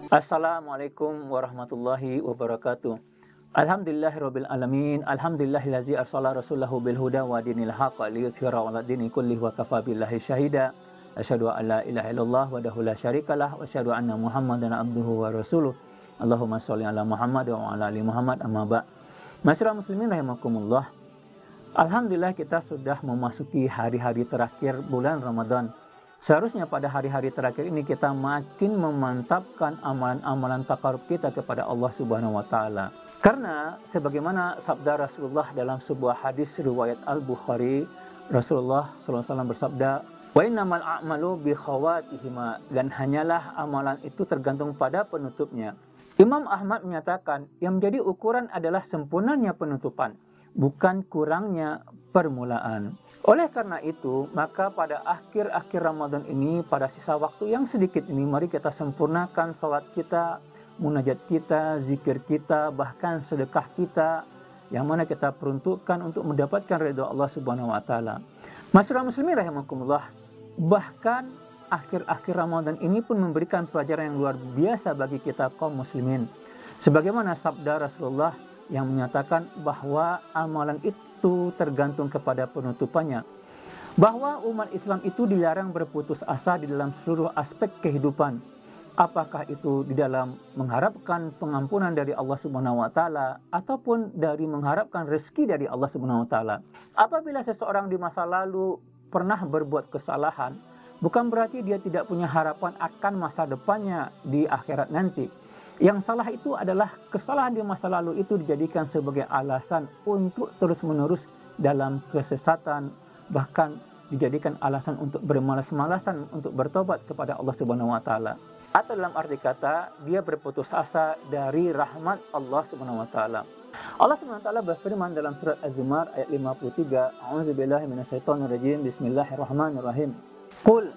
Assalamualaikum warahmatullahi wabarakatuh. Alhamdulillahirabbil alamin. Alhamdulillahillazi arsala rasulahu bil huda wa dinil haqq liyudhhirahu 'ala dini kullihi wa kafa billahi syahida. Asyhadu an la ilaha illallah wahdahu la syarikalah wa asyhadu anna Muhammadan abduhu wa rasuluh. Allahumma shalli ala Muhammad wa ala ali Muhammad amma ba'. Masyarakat muslimin rahimakumullah. Alhamdulillah kita sudah memasuki hari-hari terakhir bulan Ramadan. Seharusnya pada hari-hari terakhir ini kita makin memantapkan amalan-amalan takarub kita kepada Allah Subhanahu wa taala. Karena sebagaimana sabda Rasulullah dalam sebuah hadis riwayat Al-Bukhari, Rasulullah SAW bersabda, "Wa innamal a'malu bi khawatihima," dan hanyalah amalan itu tergantung pada penutupnya. Imam Ahmad menyatakan, yang menjadi ukuran adalah sempurnanya penutupan, bukan kurangnya permulaan. Oleh karena itu, maka pada akhir-akhir Ramadan ini, pada sisa waktu yang sedikit ini, mari kita sempurnakan salat kita, munajat kita, zikir kita, bahkan sedekah kita, yang mana kita peruntukkan untuk mendapatkan ridha Allah Subhanahu wa taala. Masyarakat muslimin rahimakumullah, bahkan akhir-akhir Ramadan ini pun memberikan pelajaran yang luar biasa bagi kita kaum muslimin. Sebagaimana sabda Rasulullah yang menyatakan bahwa amalan itu tergantung kepada penutupannya. Bahwa umat Islam itu dilarang berputus asa di dalam seluruh aspek kehidupan. Apakah itu di dalam mengharapkan pengampunan dari Allah Subhanahu wa taala ataupun dari mengharapkan rezeki dari Allah Subhanahu wa taala. Apabila seseorang di masa lalu pernah berbuat kesalahan, bukan berarti dia tidak punya harapan akan masa depannya di akhirat nanti. Yang salah itu adalah kesalahan di masa lalu itu dijadikan sebagai alasan untuk terus-menerus dalam kesesatan, bahkan dijadikan alasan untuk bermalas-malasan untuk bertobat kepada Allah Subhanahu wa taala. Atau dalam arti kata, dia berputus asa dari rahmat Allah Subhanahu wa taala. Allah Subhanahu wa taala berfirman dalam surat Az-Zumar ayat 53, A'udzubillahi minasyaitonirrajim. Bismillahirrahmanirrahim. Qul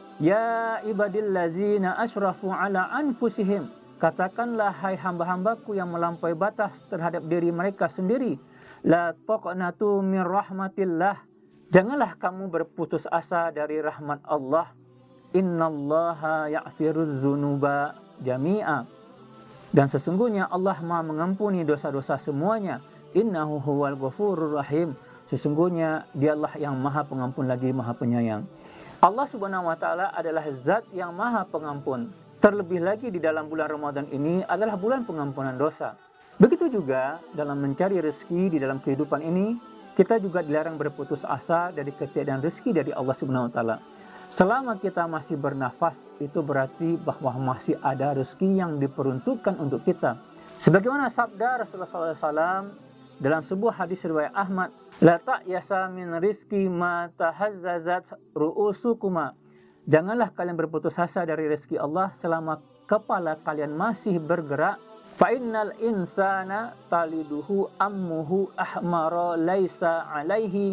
ya ibadillazina asyrafu ala anfusihim. Katakanlah, hai hamba-hambaku yang melampaui batas terhadap diri mereka sendiri, la taqnatu min rahmatillah. Janganlah kamu berputus asa dari rahmat Allah. Innallaha ya'firuz dzunuba jami'a. Dan sesungguhnya Allah Maha mengampuni dosa-dosa semuanya. Innahu huwal ghafurur rahim. Sesungguhnya Dialah yang Maha Pengampun lagi Maha Penyayang. Allah Subhanahu wa taala adalah zat yang Maha Pengampun. Terlebih lagi di dalam bulan Ramadan ini adalah bulan pengampunan dosa. Begitu juga dalam mencari rezeki di dalam kehidupan ini, kita juga dilarang berputus asa dari ketiadaan rezeki dari Allah Subhanahu wa taala. Selama kita masih bernafas, itu berarti bahwa masih ada rezeki yang diperuntukkan untuk kita. Sebagaimana sabda Rasulullah SAW dalam sebuah hadis riwayat Ahmad, la ta'yasa min rizqi ma tahazzazat ru'usukuma. Janganlah kalian berputus asa dari rezeki Allah selama kepala kalian masih bergerak. Fa innal insana taliduhu ammuhu ahmara laisa alaihi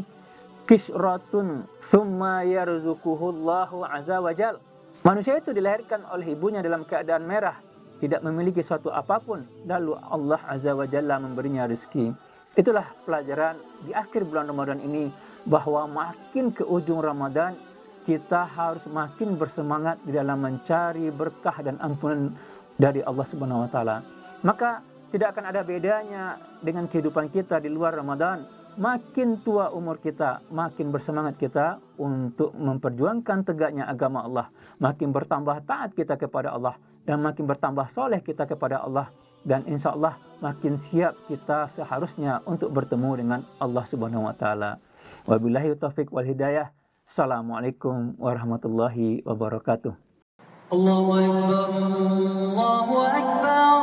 kishratun thumma yarzuquhu Allahu azza wajal. Manusia itu dilahirkan oleh ibunya dalam keadaan merah, tidak memiliki suatu apapun, lalu Allah azza wajalla memberinya rezeki. Itulah pelajaran di akhir bulan Ramadan ini, bahwa makin ke ujung Ramadan kita harus makin bersemangat di dalam mencari berkah dan ampunan dari Allah Subhanahu wa taala. Maka tidak akan ada bedanya dengan kehidupan kita di luar Ramadan. Makin tua umur kita, makin bersemangat kita untuk memperjuangkan tegaknya agama Allah. Makin bertambah taat kita kepada Allah dan makin bertambah soleh kita kepada Allah, dan insya Allah makin siap kita seharusnya untuk bertemu dengan Allah Subhanahu wa taala. Wabillahi taufiq wal hidayah. Assalamualaikum warahmatullahi wabarakatuh. Allahu Akbar, Allahu Akbar.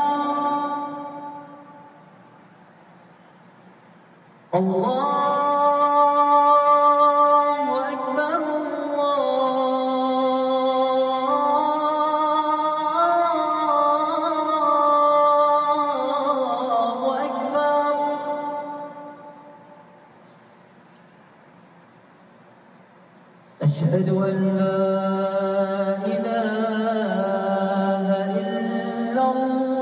Allahu Akbar, Allahu Akbar. Asyhadu an la ilaha illallah.